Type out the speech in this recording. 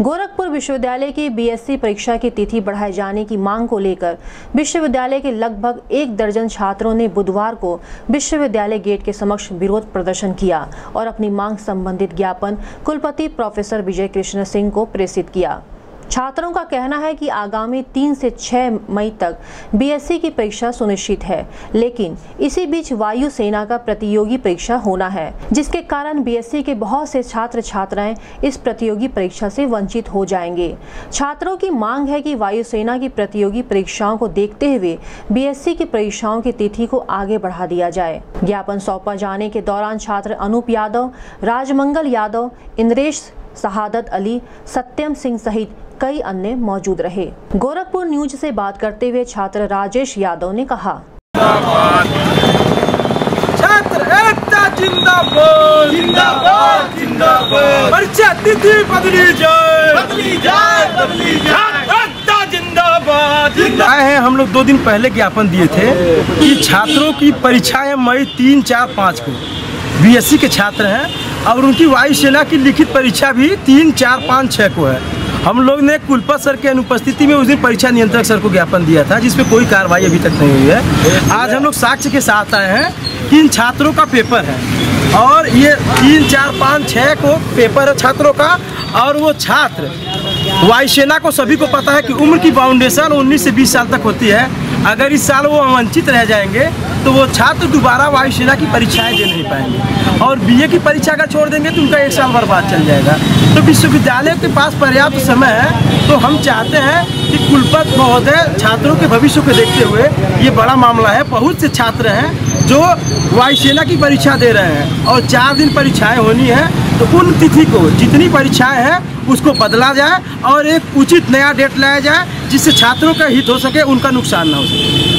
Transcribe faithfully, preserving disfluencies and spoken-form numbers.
गोरखपुर विश्वविद्यालय की बीएससी परीक्षा की तिथि बढ़ाए जाने की मांग को लेकर विश्वविद्यालय के लगभग एक दर्जन छात्रों ने बुधवार को विश्वविद्यालय गेट के समक्ष विरोध प्रदर्शन किया और अपनी मांग संबंधित ज्ञापन कुलपति प्रोफेसर विजय कृष्ण सिंह को प्रेषित किया। छात्रों का कहना है कि आगामी तीन से छह मई तक बीएससी की परीक्षा सुनिश्चित है, लेकिन इसी बीच वायु सेना का प्रतियोगी परीक्षा होना है, जिसके कारण बीएससी के बहुत से छात्र छात्राएं इस प्रतियोगी परीक्षा से वंचित हो जाएंगे। छात्रों की मांग है कि वायुसेना की प्रतियोगी परीक्षाओं को देखते हुए बीएससी की परीक्षाओं की तिथि को आगे बढ़ा दिया जाए। ज्ञापन सौंपा जाने के दौरान छात्र अनूप यादव, राजमंगल यादव, इंद्रेश, शहादत अली, सत्यम सिंह सहित कई अन्य मौजूद रहे। गोरखपुर न्यूज से बात करते हुए छात्र राजेश यादव ने कहा, छात्र एकता जिंदाबाद जिंदाबाद जिंदाबाद, परीक्षा तिथि बदली जाए बदली जाए बदली जाए, एकता जिंदाबाद जिंदाबाद। आए हैं हम लोग दो दिन पहले ज्ञापन दिए थे कि छात्रों की परीक्षाएं मई तीन चार पाँच को बीएससी के छात्र हैं और उनकी वायुसेना की लिखित परीक्षा भी तीन चार पाँच छः को है। हम लोग ने कुलपति सर के अनुपस्थिति में उस दिन परीक्षा नियंत्रक सर को ज्ञापन दिया था, जिसपे कोई कार्रवाई अभी तक नहीं हुई है। आज हम लोग साक्ष्य के साथ आए हैं कि इन छात्रों का पेपर है और ये तीन चार पाँच छः को पेपर है छात्रों का, और वो छात्र वायुसेना को सभी को पता है कि उम्र की बाउंडेशन उन्नीस से बीस साल तक होती है। अगर इस साल वो वंचित रह जाएंगे तो वो छात्र दोबारा वायुसेना की परीक्षाएं दे नहीं पाएंगे, और बीए की परीक्षा का छोड़ देंगे तो उनका एक साल बर्बाद चल जाएगा। तो विश्वविद्यालय के पास पर्याप्त समय है, तो हम चाहते हैं कि कुलपति महोदय छात्रों के भविष्य को देखते हुए, ये बड़ा मामला है, बहुत से छात्र हैं जो वायुसेना की परीक्षा दे रहे हैं और चार दिन परीक्षाएं होनी है, तो उन तिथि को जितनी परीक्षाएं हैं उसको बदला जाए और एक उचित नया डेट लाया जाए, जिससे छात्रों का हित हो सके, उनका नुकसान ना हो सके।